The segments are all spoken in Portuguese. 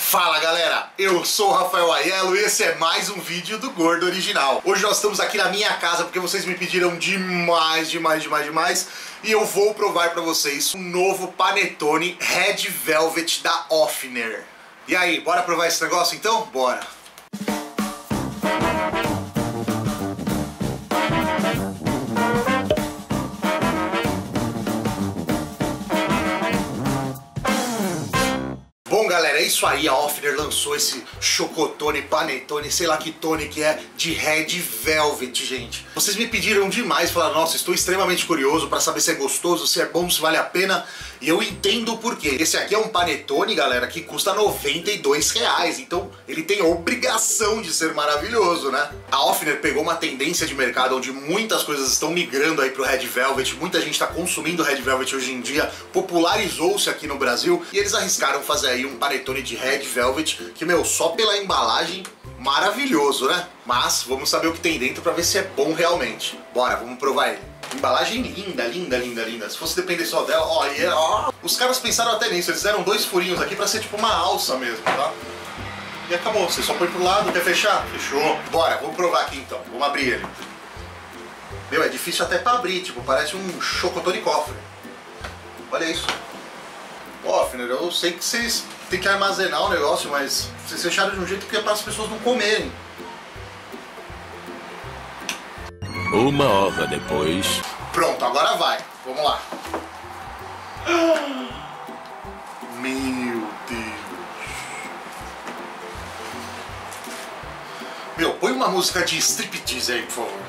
Fala galera, eu sou o Rafael Aiello e esse é mais um vídeo do Gordo Original. Hoje nós estamos aqui na minha casa porque vocês me pediram demais e eu vou provar pra vocês um novo panetone Red Velvet da Ofner. E aí, bora provar esse negócio então? Bora! Bom galera, é isso aí, a Ofner lançou esse chocotone, panetone, sei lá que tone que é, de Red Velvet, gente. Vocês me pediram demais, falaram, nossa, estou extremamente curioso para saber se é gostoso, se é bom, se vale a pena. E eu entendo o porquê. Esse aqui é um panetone, galera, que custa R$92, então ele tem a obrigação de ser maravilhoso, né? A Ofner pegou uma tendência de mercado onde muitas coisas estão migrando aí pro Red Velvet, muita gente está consumindo Red Velvet hoje em dia, popularizou-se aqui no Brasil, e eles arriscaram fazer aí um panetone de Red Velvet, que, meu, só pela embalagem, maravilhoso, né? Mas vamos saber o que tem dentro pra ver se é bom realmente. Bora, vamos provar ele. Embalagem linda, linda, linda, linda. Se fosse depender só dela, ó, os caras pensaram até nisso, eles fizeram dois furinhos aqui pra ser tipo uma alça mesmo, tá? E acabou, você só põe pro lado, quer fechar? Fechou. Bora, vamos provar aqui então, vamos abrir ele. Meu, é difícil até pra abrir, tipo, parece um chocotone cofre. Olha isso. Ofner, eu sei que vocês têm que armazenar o negócio, mas vocês fecharam de um jeito que é para as pessoas não comerem. Uma hora depois... Pronto, agora vai. Vamos lá. Meu Deus. Meu, põe uma música de striptease aí, por favor.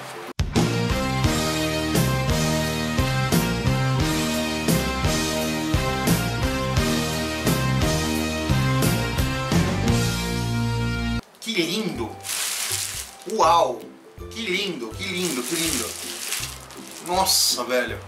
Que lindo! Uau! Que lindo, que lindo, que lindo! Nossa, velho!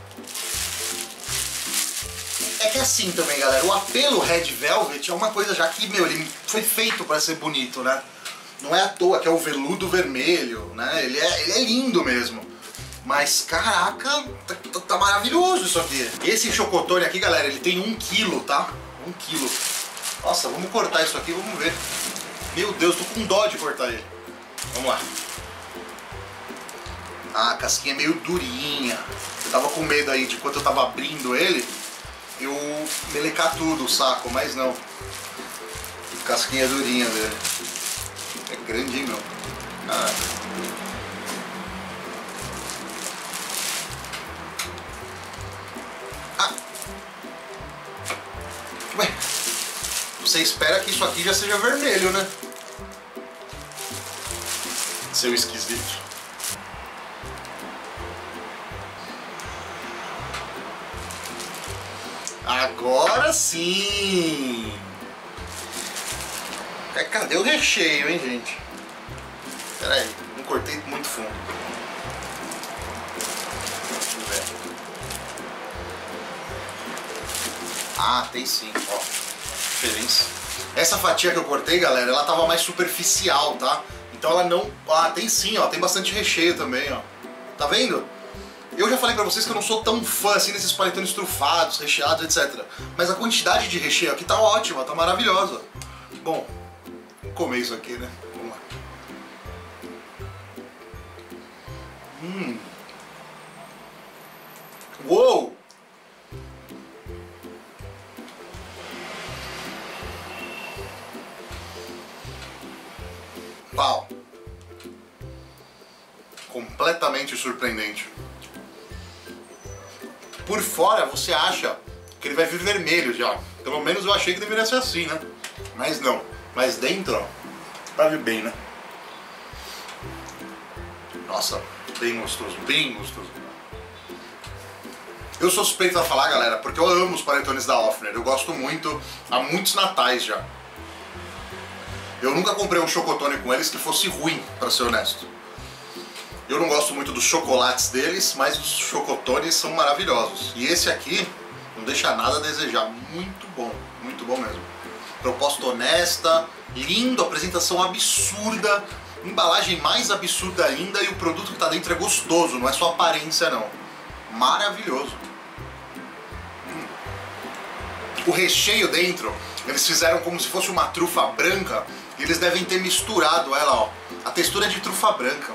É que assim também, galera, o apelo Red Velvet é uma coisa já que, meu, ele foi feito para ser bonito, né? Não é à toa que é o veludo vermelho, né? Ele é lindo mesmo. Mas, caraca, tá maravilhoso isso aqui. Esse chocotone aqui, galera, ele tem 1 kg, tá? 1 kg. Nossa, vamos cortar isso aqui, vamos ver. Meu Deus, tô com dó de cortar ele. Vamos lá. Ah, a casquinha é meio durinha. Eu tava com medo aí de quando eu tava abrindo ele, eu melecar tudo o saco, mas não. Casquinha durinha dele. É grande, hein, meu? Ué, você espera que isso aqui já seja vermelho, né? Seu esquisito. Agora sim! Cadê o recheio, hein, gente? Pera aí, não cortei muito fundo. Deixa eu ver. Ah, tem sim, ó. Diferença. Essa fatia que eu cortei, galera, ela tava mais superficial, tá? Então ela não... Ah, tem sim, ó. Tem bastante recheio também, ó. Tá vendo? Eu já falei pra vocês que eu não sou tão fã assim desses panetones trufados, recheados, etc. Mas a quantidade de recheio aqui tá ótima, tá maravilhosa. Bom, vou comer isso aqui, né? Vamos lá. Uou! Pau. Completamente surpreendente. Por fora você acha que ele vai vir vermelho já. Pelo menos eu achei que deveria ser assim, né? Mas não. Mas dentro, ó, vai vir bem, né? Nossa, bem gostoso, bem gostoso. Eu sou suspeito a falar, galera, porque eu amo os panetones da Ofner. Eu gosto muito, há muitos natais já. Eu nunca comprei um chocotone com eles que fosse ruim, pra ser honesto. Eu não gosto muito dos chocolates deles, mas os chocotones são maravilhosos. E esse aqui não deixa nada a desejar. Muito bom mesmo. Proposta honesta, lindo, apresentação absurda, embalagem mais absurda ainda, e o produto que tá dentro é gostoso, não é só aparência não. Maravilhoso. O recheio dentro Eles fizeram como se fosse uma trufa branca. E eles devem ter misturado ela, ó. A textura é de trufa branca.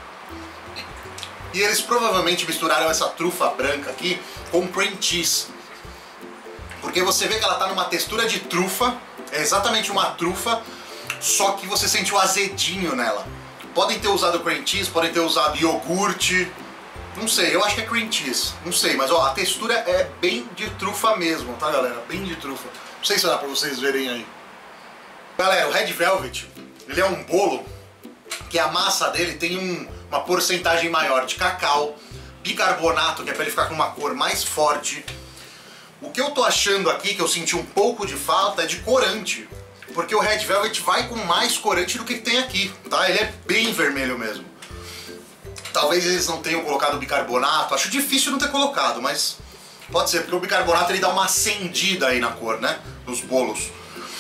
E eles provavelmente misturaram essa trufa branca aqui com cream cheese. Porque você vê que ela tá numa textura de trufa. É exatamente uma trufa, só que você sente o azedinho nela. Podem ter usado cream cheese, podem ter usado iogurte. Não sei, eu acho que é cream cheese. Não sei, mas ó, a textura é bem de trufa mesmo, tá, galera? Bem de trufa. Não sei se dá pra vocês verem aí. Galera, o Red Velvet, ele é um bolo que a massa dele tem uma porcentagem maior de cacau, bicarbonato, que é pra ele ficar com uma cor mais forte. O que eu tô achando aqui, que eu senti um pouco de falta, é de corante. Porque o Red Velvet vai com mais corante do que tem aqui, tá? Ele é bem vermelho mesmo. Talvez eles não tenham colocado bicarbonato, acho difícil não ter colocado, mas pode ser, porque o bicarbonato ele dá uma acendida aí na cor, né? Nos bolos.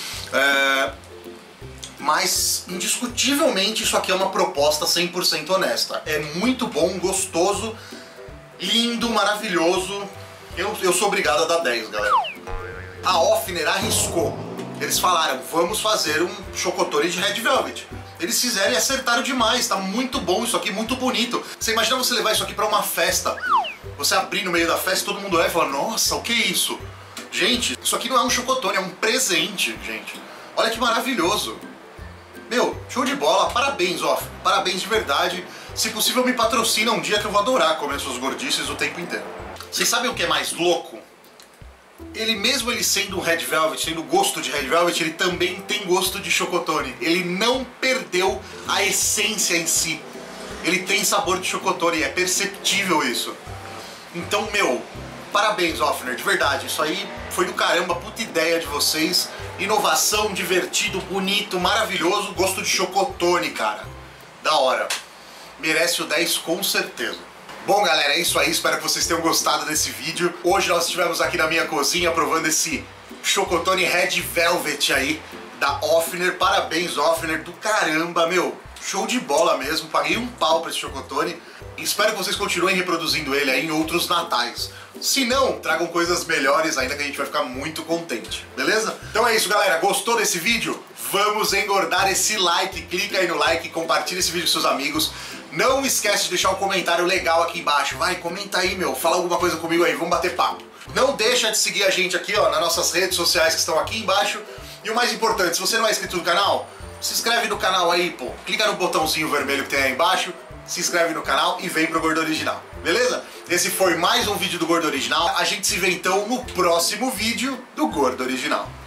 Mas, indiscutivelmente, isso aqui é uma proposta 100% honesta. É muito bom, gostoso, lindo, maravilhoso. Eu sou obrigado a dar 10, galera. A Ofner arriscou. Eles falaram, vamos fazer um chocotone de Red Velvet. Eles fizeram e acertaram demais, tá muito bom isso aqui, muito bonito. Você imagina você levar isso aqui pra uma festa, você abrir no meio da festa, todo mundo olha e fala, nossa, o que é isso? Gente, isso aqui não é um chocotone, é um presente, gente. Olha que maravilhoso. Meu, show de bola, parabéns, Ofner, parabéns de verdade. Se possível me patrocina um dia que eu vou adorar comer suas gordices o tempo inteiro. Vocês sabem o que é mais louco? Ele mesmo ele sendo um Red Velvet, tendo gosto de Red Velvet, ele também tem gosto de chocotone. Ele não perdeu a essência em si. Ele tem sabor de chocotone, é perceptível isso. Então, meu, parabéns, Ofner, de verdade. Isso aí foi do caramba, puta ideia de vocês. Inovação, divertido, bonito, maravilhoso. Gosto de chocotone, cara. Da hora. Merece o 10 com certeza. Bom, galera, é isso aí, espero que vocês tenham gostado desse vídeo. Hoje nós estivemos aqui na minha cozinha provando esse chocotone Red Velvet aí, da Ofner. Parabéns, Ofner, do caramba, meu, show de bola mesmo. Paguei um pau pra esse chocotone. Espero que vocês continuem reproduzindo ele aí em outros natais. Se não, tragam coisas melhores ainda, que a gente vai ficar muito contente, beleza? Então é isso, galera, gostou desse vídeo? Vamos engordar esse like, clica aí no like, compartilha esse vídeo com seus amigos. Não esquece de deixar um comentário legal aqui embaixo. Vai, comenta aí, meu. Fala alguma coisa comigo aí, vamos bater papo. Não deixa de seguir a gente aqui, ó, nas nossas redes sociais que estão aqui embaixo. E o mais importante, se você não é inscrito no canal, se inscreve no canal aí, pô. Clica no botãozinho vermelho que tem aí embaixo, se inscreve no canal e vem pro Gordo Original, beleza? Esse foi mais um vídeo do Gordo Original. A gente se vê então no próximo vídeo do Gordo Original.